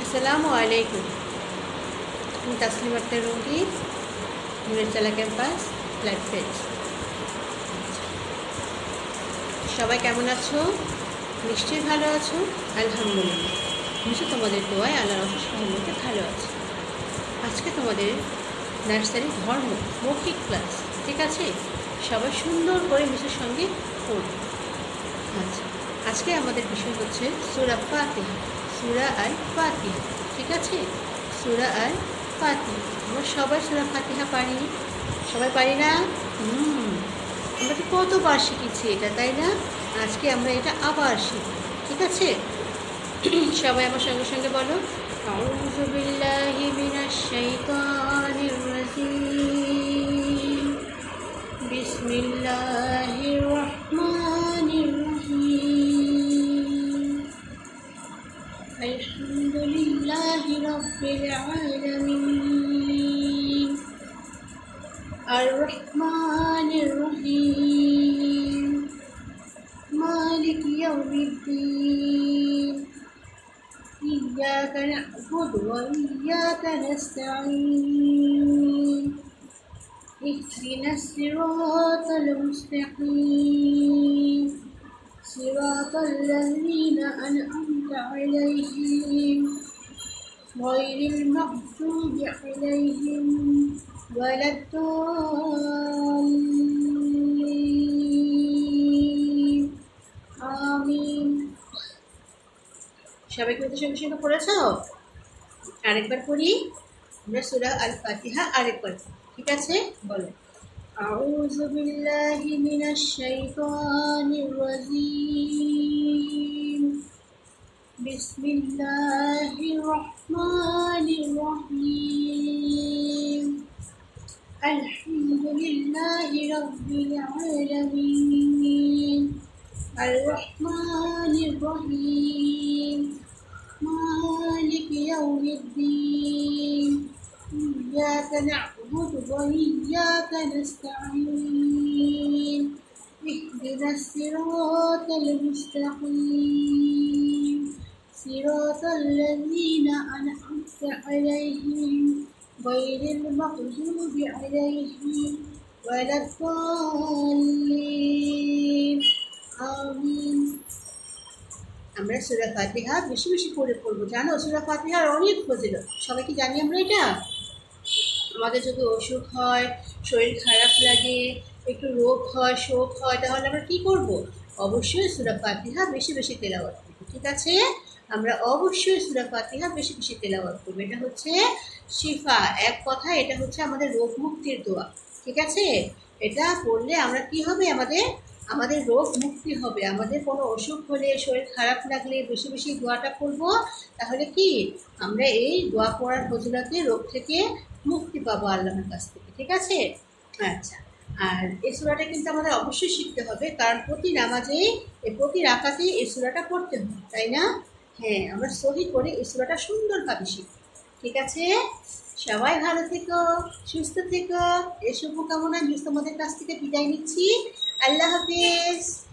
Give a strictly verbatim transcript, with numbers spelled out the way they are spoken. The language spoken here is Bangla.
আসসালামু আলাইকুম। আমি Taslima Akter Rumki, Nurertala campus, flat page. সবাই কেমন আছো? নিশ্চয়ই ভালো আছো। আলহামদুলিল্লাহ, নিশ্চয় তোমাদের দোয়ায় আল্লাহর অশেষ রহমতে ভালো আছে। আজকে তোমাদের নার্সারি ধর্ম মৌখিক ক্লাস, ঠিক আছে? সবাই সুন্দর করে মিসের সঙ্গে পড়বে। আচ্ছা, আজকে আমাদের বিষয় হচ্ছে সূরা ফাতিহা, সূরা আল ফাতিহা, ঠিক আছে? সূরা আল ফাতিহা। আমরা সবাই সূরা ফাতিহা পারি, সবাই পারি না? হুম আমরা তো কতবার শিখেছি এটা, তাই না? আজকে আমরা এটা আবার শিখব, ঠিক আছে? সবাই আমার সঙ্গে সঙ্গে বলো, আউযু বিল্লাহি মিনাশ শাইতানির রাজিম, বিসমিল্লাহির রহমানির রহিম, আলহামদুলিল্লাহি রাব্বিল আলামিন, আর রহমানির রহিম, মালিক ইয়াউমিদ্দিন, ইয়্যাকা না'বুদু ওয়া ইয়্যাকা নাস্তাঈন, ইহদিনাস সিরাতাল মুস্তাকিম, সিরাতাল লাযীনা আন'আমতা আলাইহিম গায়রিল মাগদুবি আলাইহিম ওয়ালাদ-দাল্লিন। আমিন। সবাই কি সঙ্গে সঙ্গে পড়েছ? আরেকবার পড়ি আমরা সূরা আল ফাতিহা, আরেকবার, ঠিক আছে? বলো, আউযু বিল্লাহি মিনাশ শাইতানির রাজিম, বিসমিল্লাহির রহমানির রহিম, আলহামদুলিল্লাহি রাব্বিল আলামিন, আর রহমানির রহিম, মালিক ইয়াউমিদ্দিন, ইয়্যাকা না'বুদু ওয়া ইয়্যাকা নাস্তাঈন, ইহদিনাস সিরাতাল মুস্তাকিম, সিরাতাল লাযীনা আন'আমতা আলাইহিম গায়রিল মাগদুবি আলাইহিম ওয়ালাদ-দাল্লিন। আমিন। আমরা সূরা ফাতিহা বেশি বেশি করে পড়বো, জানো? সূরা ফাতিহার অনেক ফজিলত, সবাই কি জানি আমরা এটা? আমাদের যদি অসুখ হয়, শরীর খারাপ লাগে, একটু রোগ হয়, শোক হয়, তাহলে আমরা কি করব? অবশ্যই সূরা ফাতিহা বেশি বেশি তেলাওয়াত করব, ঠিক আছে? আমরা অবশ্যই সূরা ফাতিহা বেশি বেশি তেলাওয়াত করব। এটা হচ্ছে শিফা, এক কথা এটা হচ্ছে আমাদের রোগ মুক্তির দোয়া, ঠিক আছে? এটা পড়লে আমরা কি হবে? আমাদের আমাদের রোগ মুক্তি হবে। আমাদের কোনো অসুখ হলে, শরীর খারাপ লাগলে বেশি বেশি দোয়াটা পড়বো, তাহলে কি আমরা এই দোয়া পড়ার ফজিলতে রোগ থেকে মুক্তি পাবো আল্লাহর কাছ থেকে, ঠিক আছে? আচ্ছা, আর এই সূরাটা কিন্তু আমাদের অবশ্যই শিখতে হবে, কারণ প্রতি নামাজে, এই প্রতি রাকাতে এই সূরাটা পড়তে হবে, তাই না? হ্যাঁ, আমরা সহি করে এই সূরাটা সুন্দরভাবে শিখব, ঠিক আছে? সবাই ভালো থেকো, সুস্থ থেকো, এই শুভকামনায় আমি তোমাদের কাছ থেকে বিদায় নিচ্ছি। আল্লাহ হাফেজ।